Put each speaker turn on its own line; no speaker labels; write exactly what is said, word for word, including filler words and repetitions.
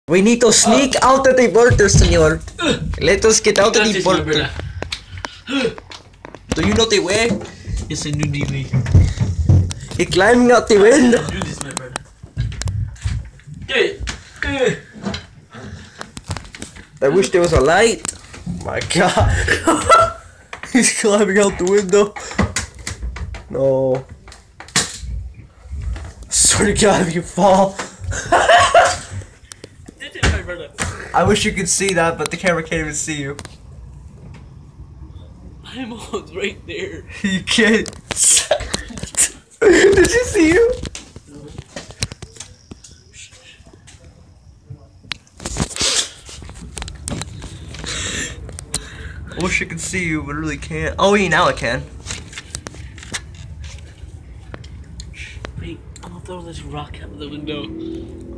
We need to sneak uh, out of the border, senor. Let us get out of the border. Do you know the way?
Yes, I know the way.
He climbing out the window.
Do this, my brother. Okay.
I wish there was a light. My God. He's climbing out the window. No. I swear to God, if you fall.
Did it, my brother.
I wish you could see that, but the camera can't even see you.
I'm almost right there.
You can't. Did you see you? I wish I could see you, but I really can't. Oh, yeah, now I can.
Wait, I'm gonna throw this rock out of the window.